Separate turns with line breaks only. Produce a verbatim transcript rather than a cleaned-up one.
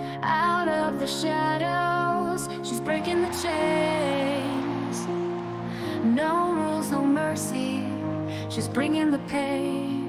Out of the shadows, she's breaking the chains. No rules, no mercy, she's bringing the pain.